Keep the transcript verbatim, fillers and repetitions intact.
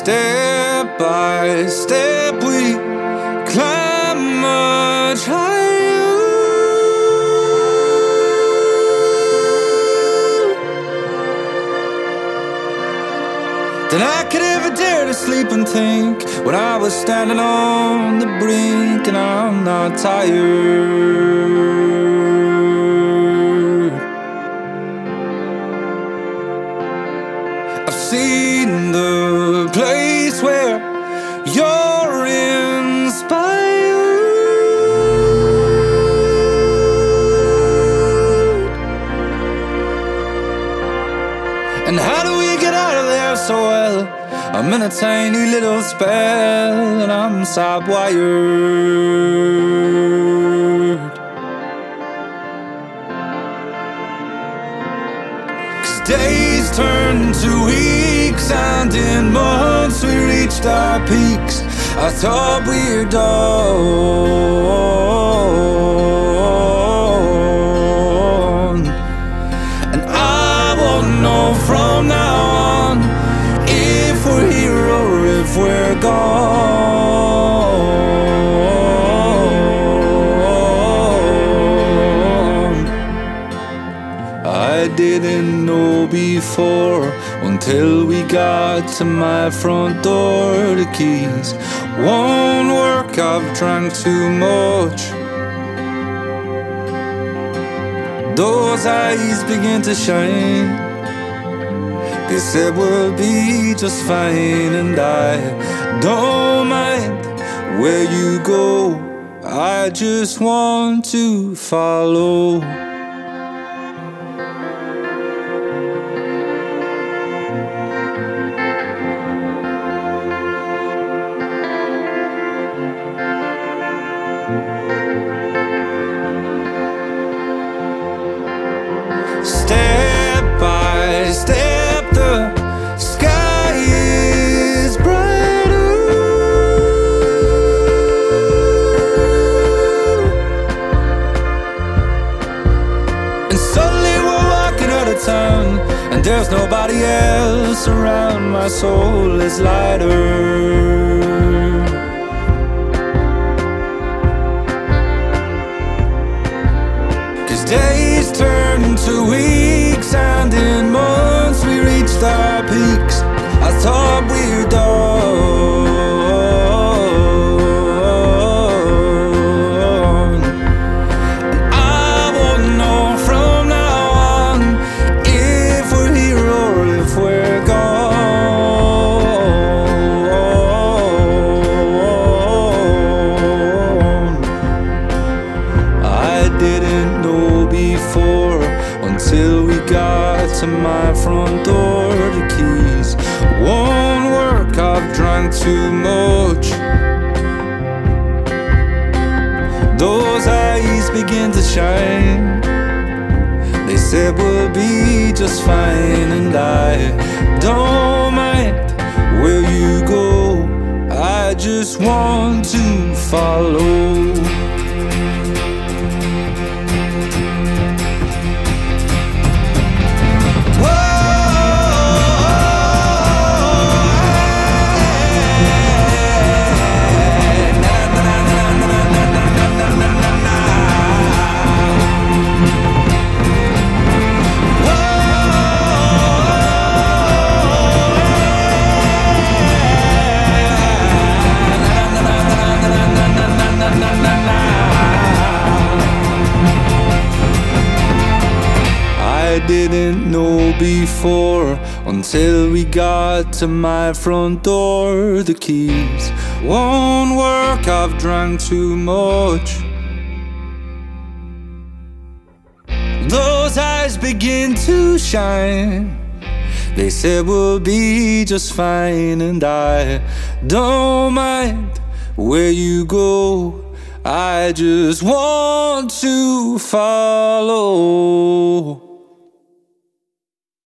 Step by step we climb much higher, than I could ever dare to sleep and think, when I was standing on the brink and I'm not tired. I've seen the place where you're inspired. And how do we get out of there so well? I'm in a tiny little spell and I'm side-wired. 'Cause days turn to weeks and in months we reached our peaks. I thought we were done, and I won't know from now on if we're here or if we're gone. I didn't know before until we got to my front door. The keys won't work, I've drank too much. Those eyes begin to shine. They said we'll be just fine, and I don't mind where you go, I just want to follow. Step by step the sky is brighter, and suddenly we're walking out of town and there's nobody else around. My soul is lighter. Days turn to weeks and in months we reached our peaks. I thought we were done, and I won't know from now on if we're here or if we're gone. I didn't know before until we got to my front door. The keys won't work, I've drank too much. Those eyes begin to shine. They said we'll be just fine, and I don't mind where you go, I just want to follow. I didn't know before until we got to my front door. The keys won't work, I've drank too much. Those eyes begin to shine. They said we'll be just fine, and I don't mind where you go, I just want to follow.